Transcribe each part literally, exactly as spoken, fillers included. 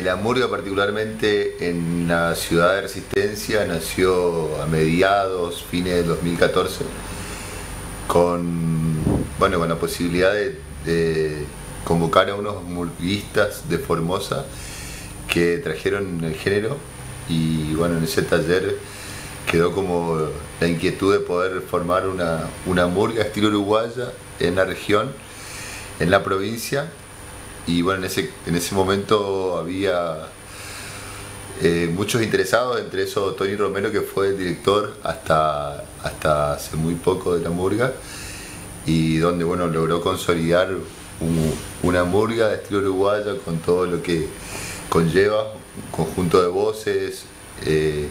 Eh, la murga particularmente en la ciudad de Resistencia nació a mediados, fines del dos mil catorce, con, bueno, con la posibilidad de, de convocar a unos murguistas de Formosa que trajeron el género, y bueno, en ese taller quedó como la inquietud de poder formar una, una murga estilo uruguaya en la región, en la provincia. Y bueno, en ese, en ese momento había eh, muchos interesados, entre esos Tony Romero, que fue el director hasta, hasta hace muy poco de la murga, y donde bueno, logró consolidar un, una murga de estilo uruguaya con todo lo que conlleva, un conjunto de voces, eh,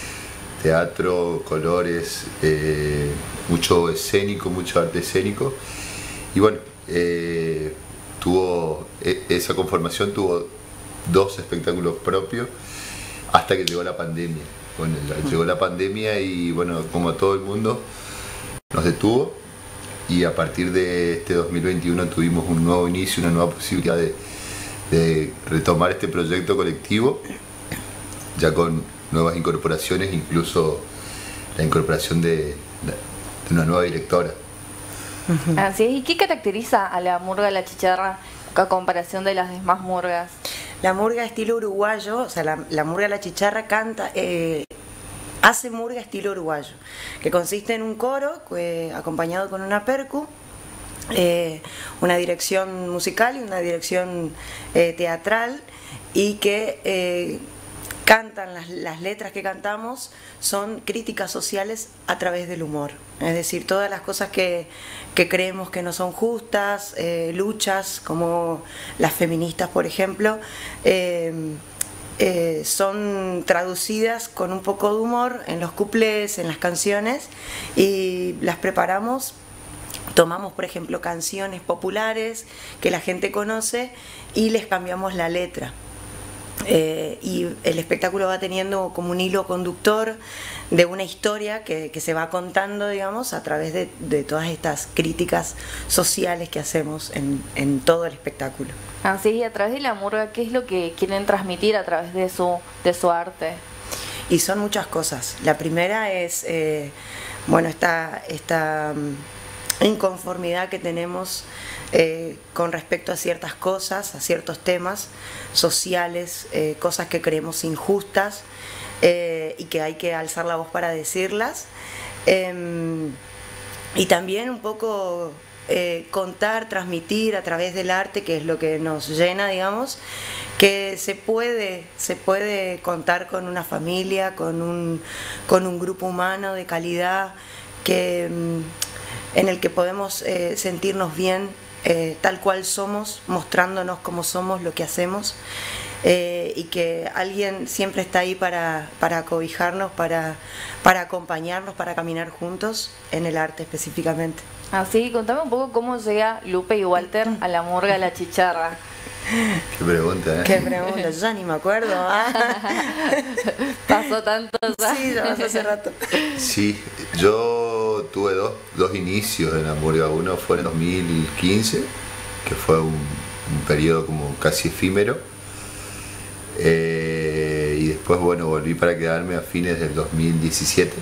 teatro, colores, eh, mucho escénico, mucho arte escénico. Y bueno, eh, tuvo, esa conformación tuvo dos espectáculos propios hasta que llegó la pandemia. Bueno, llegó la pandemia y bueno, como a todo el mundo, nos detuvo, y a partir de este dos mil veintiuno tuvimos un nuevo inicio, una nueva posibilidad de, de retomar este proyecto colectivo, ya con nuevas incorporaciones, incluso la incorporación de, de una nueva directora. Así es. ¿Y qué caracteriza a la murga La Chicharra a comparación de las demás murgas? La murga estilo uruguayo, o sea, la, la murga La Chicharra canta, eh, hace murga estilo uruguayo, que consiste en un coro eh, acompañado con una percu, eh, una dirección musical y una dirección eh, teatral, y que eh, cantan, las, las letras que cantamos son críticas sociales a través del humor, es decir, todas las cosas que, que creemos que no son justas, eh, luchas como las feministas, por ejemplo, eh, eh, son traducidas con un poco de humor en los cuplés, en las canciones, y las preparamos. Tomamos, por ejemplo, canciones populares que la gente conoce y les cambiamos la letra. Eh, y el espectáculo va teniendo como un hilo conductor de una historia que, que se va contando, digamos, a través de, de todas estas críticas sociales que hacemos en, en todo el espectáculo. Así, y a través de la murga, ¿qué es lo que quieren transmitir a través de su, de su arte? Y son muchas cosas. La primera es, eh, bueno, esta, esta um, inconformidad que tenemos Eh, con respecto a ciertas cosas, a ciertos temas sociales, eh, cosas que creemos injustas eh, y que hay que alzar la voz para decirlas. Eh, y también un poco eh, contar, transmitir a través del arte, que es lo que nos llena, digamos, que se puede, se puede contar con una familia, con un, con un grupo humano de calidad, que, en el que podemos eh, sentirnos bien, Eh, tal cual somos, mostrándonos como somos, lo que hacemos, eh, y que alguien siempre está ahí para, para acobijarnos, para, para acompañarnos, para caminar juntos en el arte específicamente. Así, contame un poco cómo llega Lupe y Walter a la murga La Chicharra. Qué pregunta, ¿eh? Qué pregunta, yo ya ni me acuerdo. ¿Ah? Pasó tanto. Sí, ya pasó hace rato. Sí, yo tuve dos, dos inicios en la murga. Uno fue en dos mil quince, que fue un, un periodo como casi efímero. Eh, y después, bueno, volví para quedarme a fines del dos mil diecisiete.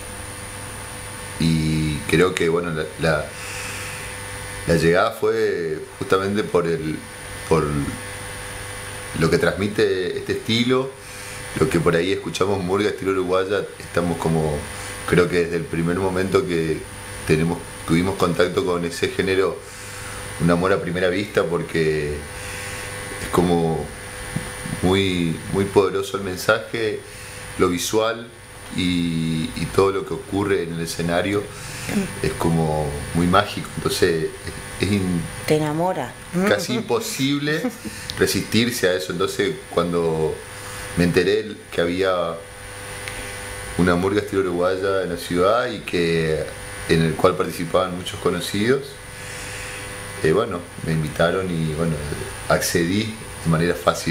Y creo que, bueno, la, la, la llegada fue justamente por el... por lo que transmite este estilo, lo que por ahí escuchamos murga estilo uruguaya. Estamos como, creo que desde el primer momento que tenemos, tuvimos contacto con ese género, un amor a primera vista, porque es como muy, muy poderoso el mensaje, lo visual y, y todo lo que ocurre en el escenario es como muy mágico. Entonces es in, te enamora, casi imposible resistirse a eso. Entonces, cuando me enteré que había una murga estilo uruguaya en la ciudad y que en el cual participaban muchos conocidos, eh, bueno, me invitaron y bueno, accedí de manera fácil.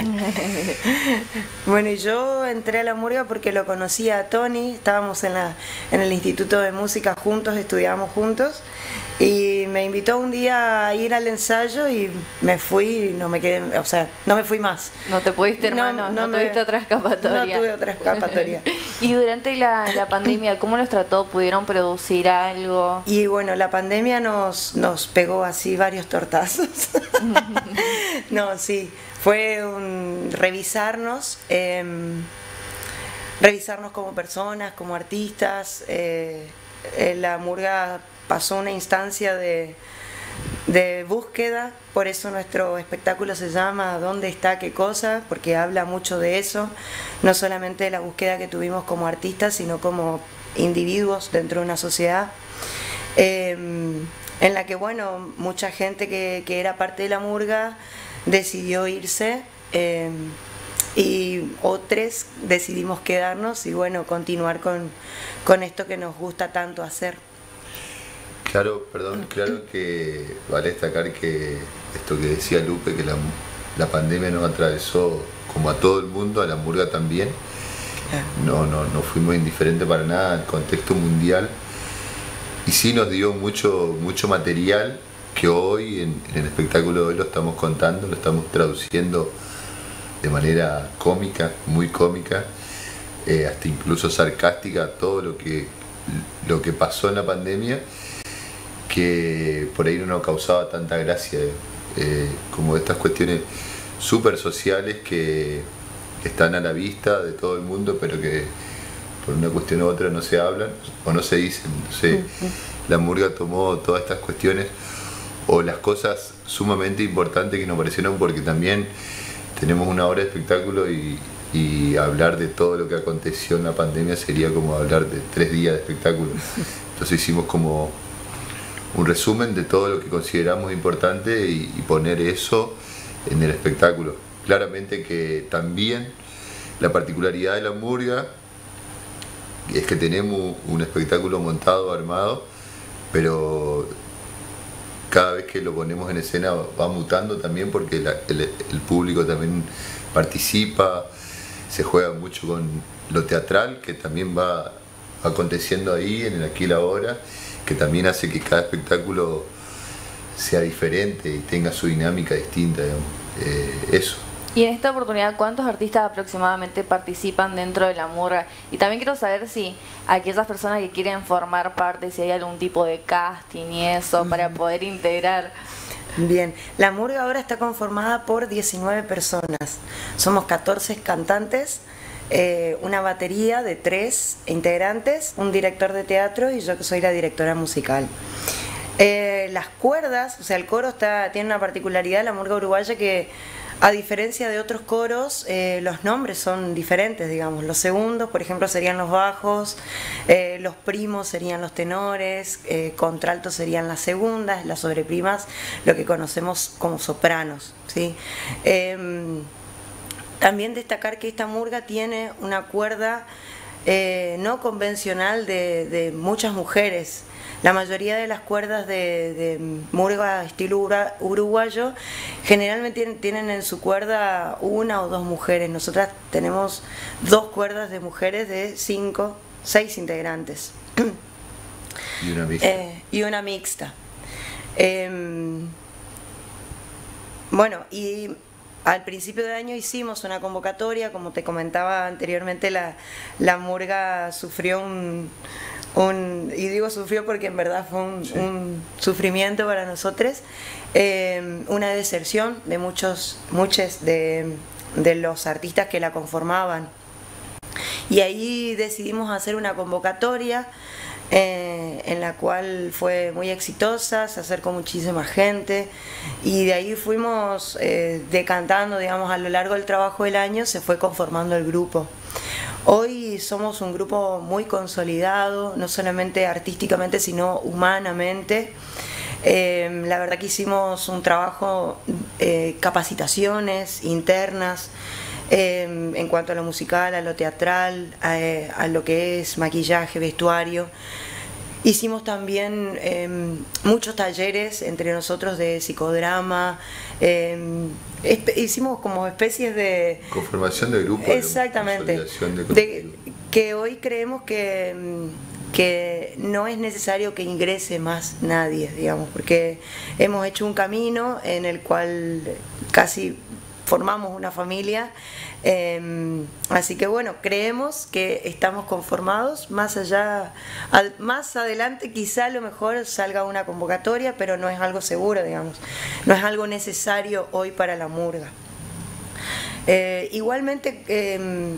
Bueno, y yo entré a la murga porque lo conocía a Tony, estábamos en, la, en el Instituto de Música juntos, estudiábamos juntos, y me invitó un día a ir al ensayo y me fui, y no me quedé, o sea, no me fui más. No te pudiste, hermano, no, no, no tuviste otra escapatoria. No tuve otra escapatoria. Y durante la, la pandemia, ¿cómo los trató? ¿Pudieron producir algo? Y bueno, la pandemia nos, nos pegó así varios tortazos. No, sí, fue un revisarnos, eh, revisarnos como personas, como artistas. Eh, eh, la murga pasó una instancia de, de búsqueda, por eso nuestro espectáculo se llama ¿Dónde está qué cosa? Porque habla mucho de eso, no solamente de la búsqueda que tuvimos como artistas, sino como individuos dentro de una sociedad. Eh, en la que, bueno, mucha gente que, que era parte de la murga decidió irse eh, y otros decidimos quedarnos y, bueno, continuar con, con esto que nos gusta tanto hacer. Claro, perdón, claro que vale destacar que esto que decía Lupe, que la, la pandemia nos atravesó como a todo el mundo, a la murga también. No, no, no fuimos indiferentes para nada al contexto mundial. Y sí nos dio mucho, mucho material que hoy en, en el espectáculo de hoy lo estamos contando, lo estamos traduciendo de manera cómica, muy cómica, eh, hasta incluso sarcástica, todo lo que, lo que pasó en la pandemia, que por ahí no nos causaba tanta gracia, eh, como estas cuestiones súper sociales que están a la vista de todo el mundo, pero que por una cuestión u otra no se hablan o no se dicen. Entonces, uh-huh. La murga tomó todas estas cuestiones o las cosas sumamente importantes que nos parecieron, porque también tenemos una hora de espectáculo y, y hablar de todo lo que aconteció en la pandemia sería como hablar de tres días de espectáculo. Entonces hicimos como un resumen de todo lo que consideramos importante y, y poner eso en el espectáculo. Claramente que también la particularidad de la murga es que tenemos un espectáculo montado, armado, pero cada vez que lo ponemos en escena va mutando también, porque la, el, el público también participa, se juega mucho con lo teatral, que también va aconteciendo ahí, en el aquí y la ahora, que también hace que cada espectáculo sea diferente y tenga su dinámica distinta, digamos. Eh, eso. Y en esta oportunidad, ¿cuántos artistas aproximadamente participan dentro de la murga? Y también quiero saber si aquellas personas que quieren formar parte, si hay algún tipo de casting y eso, para poder integrar. Bien, la murga ahora está conformada por diecinueve personas. Somos catorce cantantes, eh, una batería de tres integrantes, un director de teatro y yo que soy la directora musical. Eh, las cuerdas, o sea, el coro está, tiene una particularidad de la murga uruguaya que, a diferencia de otros coros, eh, los nombres son diferentes, digamos. Los segundos, por ejemplo, serían los bajos, eh, los primos serían los tenores, eh, contraltos serían las segundas, las sobreprimas, lo que conocemos como sopranos, ¿sí? Eh, también destacar que esta murga tiene una cuerda eh, no convencional de, de muchas mujeres. La mayoría de las cuerdas de, de murga estilo uruguayo generalmente tienen, tienen en su cuerda una o dos mujeres. Nosotras tenemos dos cuerdas de mujeres de cinco, seis integrantes. Y una mixta. Eh, y una mixta. Eh, bueno, y al principio de año hicimos una convocatoria, como te comentaba anteriormente, la, la murga sufrió un... Un, y digo sufrió porque en verdad fue un, sí. un sufrimiento para nosotros, eh, una deserción de muchos, muchos de, de los artistas que la conformaban. Y ahí decidimos hacer una convocatoria eh, en la cual fue muy exitosa, se acercó muchísima gente y de ahí fuimos eh, decantando, digamos, a lo largo del trabajo del año se fue conformando el grupo. Hoy somos un grupo muy consolidado, no solamente artísticamente, sino humanamente. Eh, la verdad que hicimos un trabajo, eh, capacitaciones internas, eh, en cuanto a lo musical, a lo teatral, a, a lo que es maquillaje, vestuario. hicimos también eh, muchos talleres entre nosotros de psicodrama, eh, hicimos como especies de... Conformación de grupo. Exactamente. De de, que hoy creemos que, que no es necesario que ingrese más nadie, digamos, porque hemos hecho un camino en el cual casi formamos una familia, eh, así que bueno, creemos que estamos conformados. Más allá, al, más adelante quizá a lo mejor salga una convocatoria, pero no es algo seguro, digamos, no es algo necesario hoy para la murga. Eh, igualmente, eh,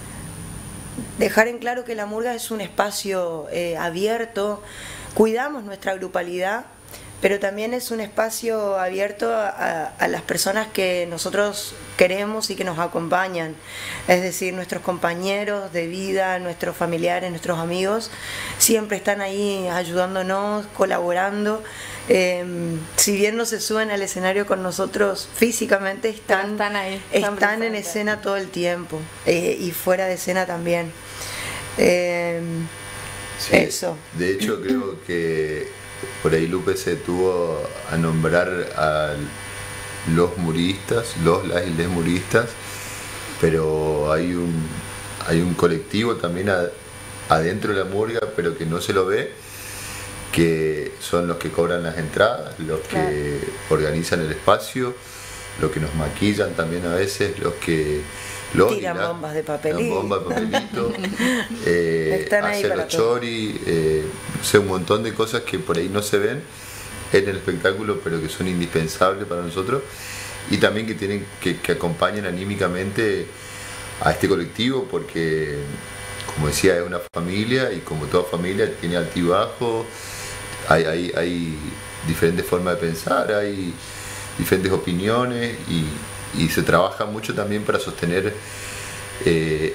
dejar en claro que la murga es un espacio eh, abierto, cuidamos nuestra grupalidad, pero también es un espacio abierto a, a las personas que nosotros queremos y que nos acompañan, es decir, nuestros compañeros de vida, nuestros familiares, nuestros amigos, siempre están ahí ayudándonos, colaborando. Eh, si bien no se suben al escenario con nosotros físicamente, están, están, ahí, están, están en escena todo el tiempo, eh, y fuera de escena también. Eh, sí, eso. De hecho, creo que por ahí Lupe se tuvo a nombrar a los muristas, los, las y les muristas, pero hay un, hay un colectivo también a, adentro de la murga, pero que no se lo ve, que son los que cobran las entradas, los que claro. organizan el espacio, los que nos maquillan también a veces, los que los tiran la, bombas de papelito, bombas de papelito eh, hacen los chori, eh, no sé, un montón de cosas que por ahí no se ven en el espectáculo, pero que son indispensables para nosotros, y también que tienen que, que acompañan anímicamente a este colectivo, porque como decía, es una familia, y como toda familia tiene altibajo, hay, hay, hay diferentes formas de pensar, hay diferentes opiniones, y, y se trabaja mucho también para sostener eh,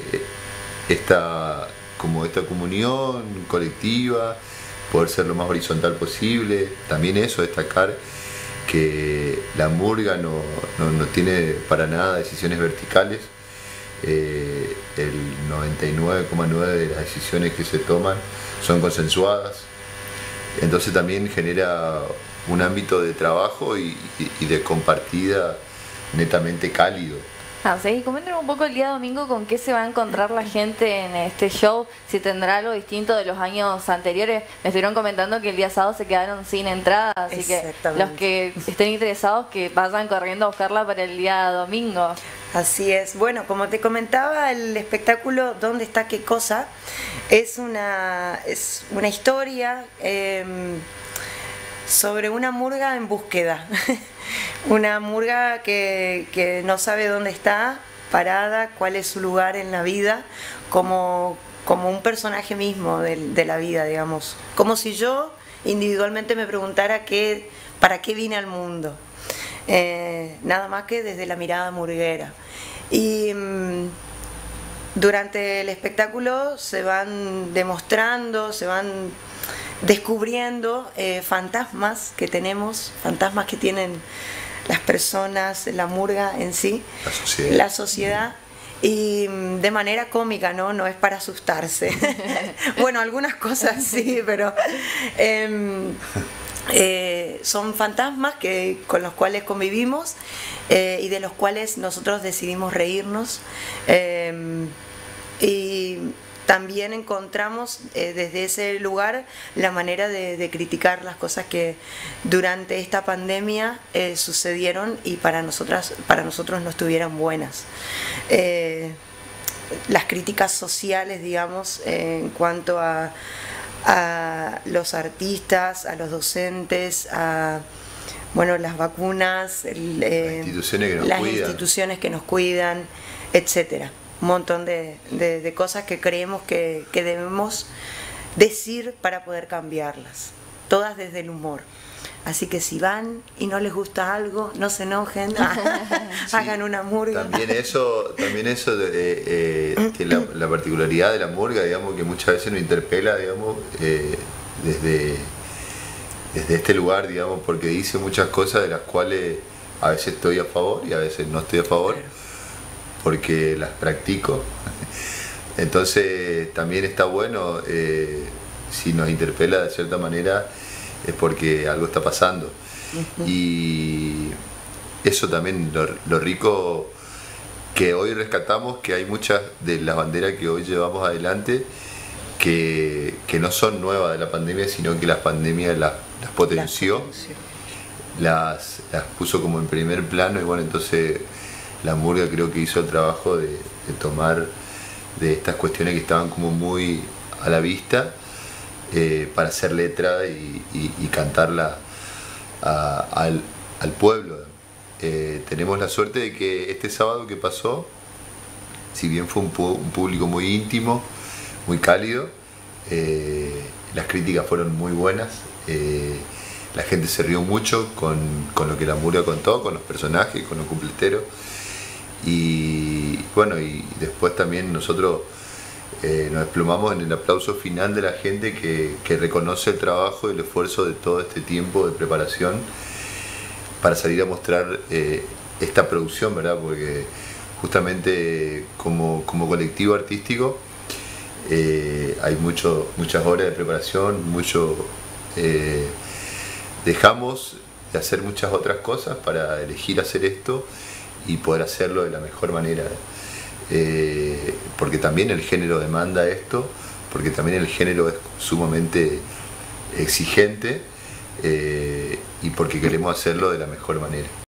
esta, como esta comunión colectiva, poder ser lo más horizontal posible. También eso, destacar que la murga no, no, no tiene para nada decisiones verticales. Eh, el noventa y nueve coma nueve de las decisiones que se toman son consensuadas, entonces también genera un ámbito de trabajo y, y, y de compartida netamente cálido. Ah, sí, comenten un poco el día domingo con qué se va a encontrar la gente en este show, si tendrá algo distinto de los años anteriores. Me estuvieron comentando que el día sábado se quedaron sin entrada, así que los que estén interesados que vayan corriendo a buscarla para el día domingo. Así es. Bueno, como te comentaba, el espectáculo ¿Dónde está qué cosa? Es una, es una historia eh, sobre una murga en búsqueda. Una murga que, que no sabe dónde está parada, cuál es su lugar en la vida, como, como un personaje mismo de, de la vida, digamos. Como si yo individualmente me preguntara qué, para qué vine al mundo. Eh, nada más que desde la mirada murguera. Y mmm, durante el espectáculo se van demostrando, se van descubriendo eh, fantasmas que tenemos, fantasmas que tienen las personas, la murga en sí, la sociedad, la sociedad y de manera cómica, ¿no? No es para asustarse. Bueno, algunas cosas sí, pero eh, eh, son fantasmas que, con los cuales convivimos eh, y de los cuales nosotros decidimos reírnos. Eh, y también encontramos eh, desde ese lugar la manera de, de criticar las cosas que durante esta pandemia eh, sucedieron y para nosotras, para nosotros no estuvieran buenas. Eh, las críticas sociales, digamos, eh, en cuanto a, a los artistas, a los docentes, a bueno, las vacunas, el, eh, las instituciones que nos las cuidan, instituciones que nos cuidan, etcétera. Un montón de, de, de cosas que creemos que, que debemos decir para poder cambiarlas, todas desde el humor. Así que si van y no les gusta algo, no se enojen, sí, hagan una murga. También eso, también eso de, eh, tiene la, la particularidad de la murga, digamos, que muchas veces nos interpela, digamos, eh, desde, desde este lugar, digamos, porque dice muchas cosas de las cuales a veces estoy a favor y a veces no estoy a favor. Claro. Porque las practico. Entonces también está bueno eh, si nos interpela de cierta manera es porque algo está pasando. Uh-huh. Y eso también, lo, lo rico que hoy rescatamos, que hay muchas de las banderas que hoy llevamos adelante que, que no son nuevas de la pandemia, sino que la pandemia las, las potenció, las, las puso como en primer plano, y bueno, entonces la murga creo que hizo el trabajo de, de tomar de estas cuestiones que estaban como muy a la vista, eh, para hacer letra y, y, y cantarla a, al, al pueblo. Eh, tenemos la suerte de que este sábado que pasó, si bien fue un, pu- un público muy íntimo, muy cálido, eh, las críticas fueron muy buenas, eh, la gente se rió mucho con, con lo que la murga contó, con los personajes, con los cumpleteros, y bueno, y después también nosotros eh, nos desplomamos en el aplauso final de la gente que, que reconoce el trabajo y el esfuerzo de todo este tiempo de preparación para salir a mostrar eh, esta producción, ¿verdad? Porque justamente como, como colectivo artístico eh, hay mucho, muchas horas de preparación, mucho eh, dejamos de hacer muchas otras cosas para elegir hacer esto y poder hacerlo de la mejor manera, eh, porque también el género demanda esto, porque también el género es sumamente exigente, eh, y porque queremos hacerlo de la mejor manera.